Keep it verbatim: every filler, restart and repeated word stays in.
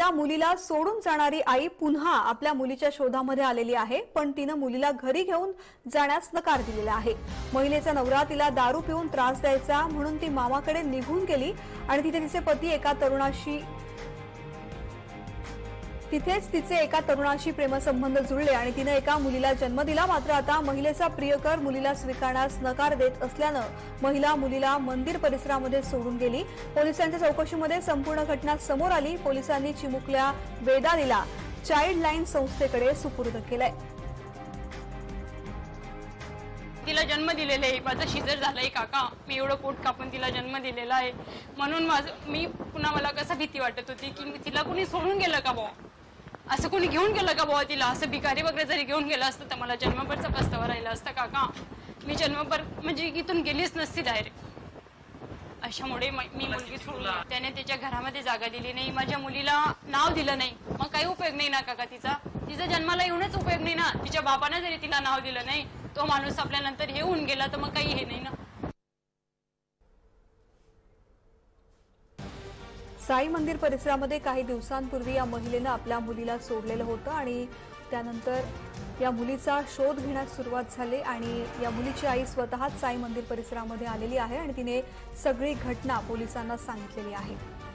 आपल्या मुलीला सोडून जाणारी आई पुन्हा आपल्या मुलीच्या शोधामध्ये आलेली आहे, पण तिने मुलीला घरी घेऊन जाण्यास नकार दिलेला आहे। महिलेचा नवरा तिला दारू पिऊन त्रास द्यायचा म्हणून ती मामाकडे निघून गेली आणि तिथे तिचे पती एका तरुणाशी तिथेच तिचे एका तरुणाशी प्रेमसंबंध जुळले आणि तिने एका मुलीला जन्म दिला। मात्र आता महिलेचा प्रियकर मुलीला स्वीकारण्यास नकार देत असल्याने महिला मुलीला मंदिर परिसरामध्ये सोडून गेली। पोलिसांच्या चौकशीमध्ये संपूर्ण घटना समोर आली। पोलिसांनी चिमुकल्या वेदालीला चाइल्ड लाईन संस्थेकडे सुपूर्द केलाय। तिला जन्म दिलेला आहे, माझा शिजर झालाय काका, मी एवढं पोट कापून तिला जन्म दिलेला आहे म्हणून माझं मी पुन्हा मला कसं भीती वाटत होती की तिला कोणी सोडून गेलं का बुवा, असं कोणी घेऊन गेलं का बुवा तिला, असं भिकारी वगैरे जरी घेऊन गेलं असतं तर मला जन्मभरचा पस्तावा राहिला असता काका। मी जन्मभर म्हणजे इथून गेलीच नसती डायरेक्ट। अशामुळे मी मुलगी सोडून त्याने त्याच्या घरामध्ये जागा दिली नाही, माझ्या मुलीला नाव दिलं नाही, मग काही उपयोग नाही ना काका तिचा तिचा जन्माला येऊनच उपयोग नाही ना। तिच्या बापाने जरी तिला नाव दिलं नाही, तो माणूस आपल्यानंतर हे होऊन गेला तर मग काही हे नाही ना। साई मंदिर परिसरामध्ये काही दिवसांपूर्वी या महिलेने आपल्या मुलीला सोडलेलं होतं आणि त्यानंतर या मुलीचा शोध घेण्यास सुरुवात झाली आणि या मुलीची आई स्वतःच साई मंदिर परिसरामध्ये आलेली आहे आणि तिने सगळी घटना पोलिसांना सांगितलेली आहे।